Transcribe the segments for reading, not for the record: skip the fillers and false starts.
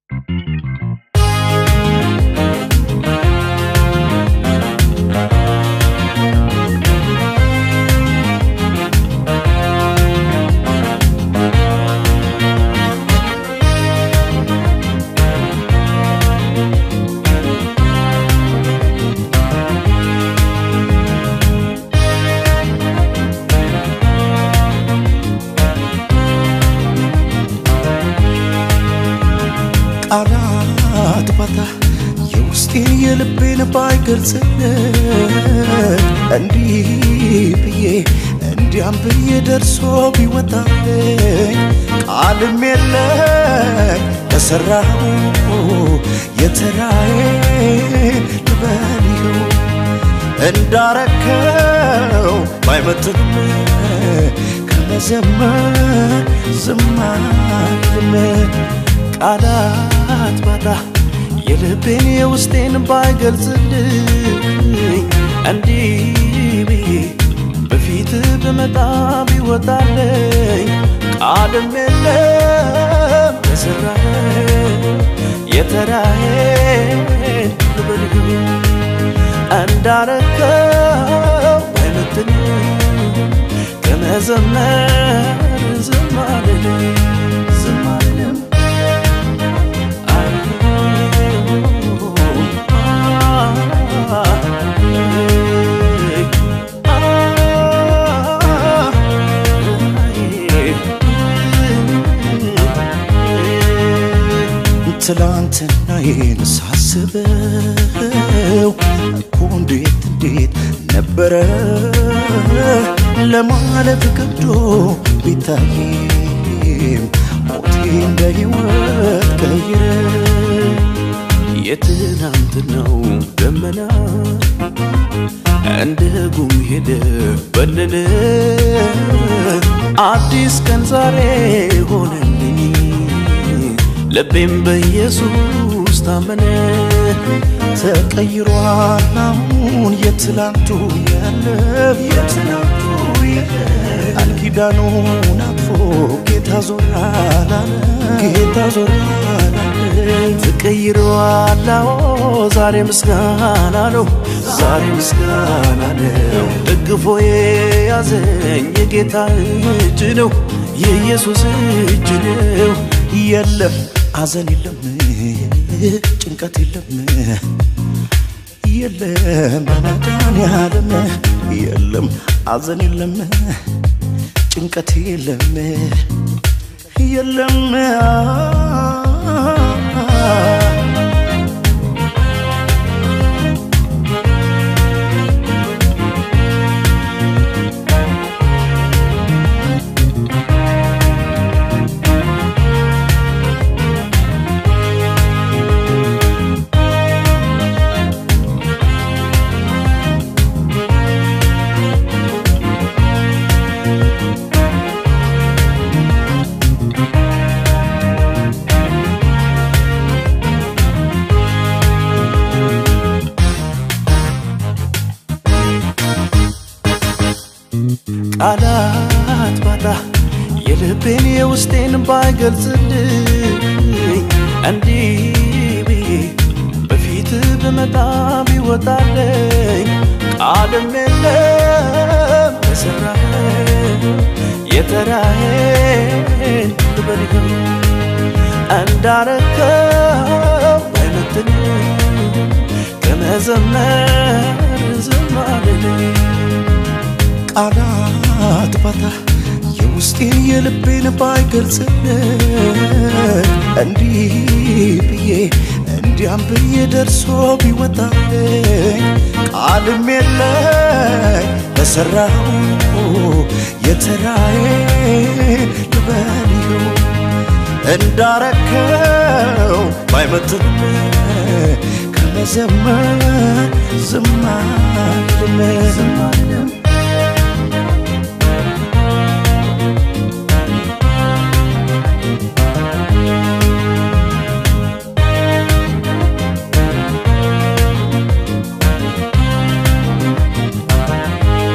አራት ባታ የውስጤን የልቤን ባይገልጽልኝ እንዲህ ብዬ እንዲያም ብዬ ደርሶ ቢወጣልኝ ቃልም የለኝ ለሰራሁ የተራዬ ልበልየው እንዳረከው ባይመጥንም ከመዘመር ዝም አልልም ቃላት ባታ የልቤን የውስጤን ባይገልጽልኝ እንዲህ ብዬ በፊት ብመጣ ቢወጣልኝ ቃልም የለም ለሰራህ የተራዬ ልበልህ እንዳረከው ባይመጥንም ከመዘመር ዝም አልልም ዝም አልልም ትላንትናዬን ሳስበው እኮ እንዴት ነበረ ለማለት ከብዶ ቢታይም ሞቴን በሕይወት ቀይረ የትናንትናው ደመና እንደ ጉም ሄደ በነነ አዲስ ቀን ዛሬ ሆነልኝ ልቤም በኢየሱስ ታመነ ተቀይሯል አሁን የትላንቱ ያለፈ አልኪዳኑን አጥፎ ጌታ ዞራል ተቀይሯል ዛሬ ምስጋና ነው ደግፎ የያዘኝ የጌታ እጅ ነው የኢየሱስ እጅ ነው የለም አዘን የለም ጭንቀት የለም ባናዳን ያለም የለም አዘን የለም ጭንቀት የለም ቃላት ባታ የልቤን የውስጤን ባይገልጽልኝ እንዲህ ብዬ በፊት ብመጣ ቢወጣልኝ ቃልም የለም ለሰራህ የተራዬ ልበልህ እንዳረከው ባይመጥንም ከመዘመር ዝም አልልም ቃላት ባታ የውስጤን የልቤን ባይገልጽልኝ እንዲህ ብዬ እንዲያም ብዬ ደርሶ ቢወጣልኝ ቃልም የለኝ ለሰራሁ የተራዬ ልበልየው እንዳረከው ባይመጥንም ከመዘመር ዝም አልልም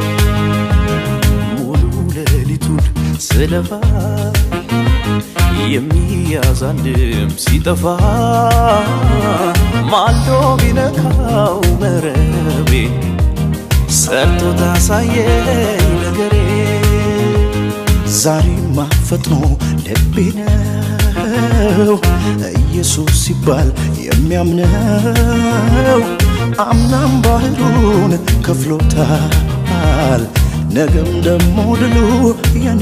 ስለፋ የሚያዛልም ሲጠፋ ማልዶ ቢነካው መረቤ ሰርቶ ታሳየኝ ነገሬ ዛሬማ ፈጥኖ ልቤ ነው ኢየሱስ ሲባል የሚያምነው አምናም ባህሩን ከፍሎታል ነገም ደሞ ድሉ የኔ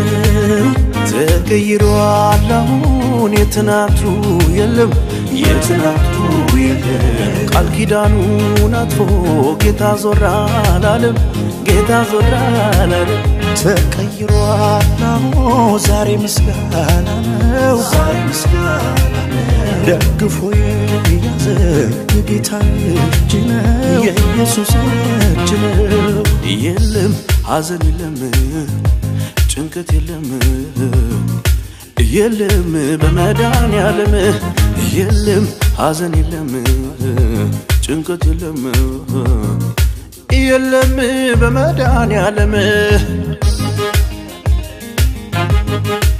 ተቀይሯል አሁን የትናንቱ የለም ቃል ኪዳኑን አጥፎ ጌታ ዞራ አላለም ተቀይሯል አሁን ዛሬ ምስጋና ነው ደግፎ የያዘኝ የጌታ እጅ ነው የኢየሱስ እጅ ነው የለም ሐዘን የለም ጭንቀት የለም በመድኃኒዓለም የለም ሐዘን የለም ጭንቀት የለም በመድኃኒዓለም